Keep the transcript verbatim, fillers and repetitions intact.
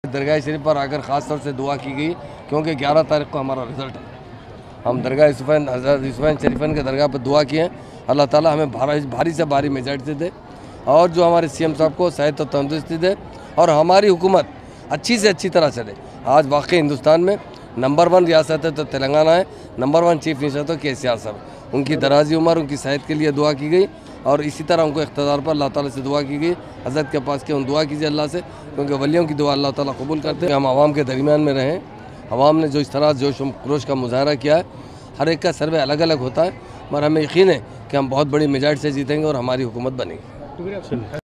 दरगाह शरीफ पर आकर ख़ास तौर से दुआ की गई क्योंकि ग्यारह तारीख को हमारा रिज़ल्ट है। हम दरगाह यूसुफ़ैन हज़रत यूसुफ़ैन शरीफन के दरगाह पर दुआ किए हैं, अल्लाह ताला हमें भारी भारी से भारी मेजॉरिटी दे और जो हमारे सीएम साहब को सेहत और तंदुरुस्ती दे और हमारी हुकूमत अच्छी से अच्छी तरह चले। आज वाकई हिंदुस्तान में नंबर वन रियासत है तो तेलंगाना है, नंबर वन चीफ मिनिस्टर तो के सी आर साहब। उनकी दराजी उम्र, उनकी सेहत के लिए दुआ की गई और इसी तरह उनको इख्तियार पर अल्लाह ताला से दुआ की गई। हज़रत के पास के उन दुआ कीजिए अल्लाह से, क्योंकि वलियों की दुआ अल्लाह ताला कबूल करते हैं। हम आवाम के दरमियान में रहें, आवाम ने जो इस तरह जोश खरोश का मुजाहरा किया है, हर एक का सर्वे अलग अलग होता है, मगर हमें यकीन है कि हम बहुत बड़ी मेजॉरिटी से जीतेंगे और हमारी हुकूमत बनेगी।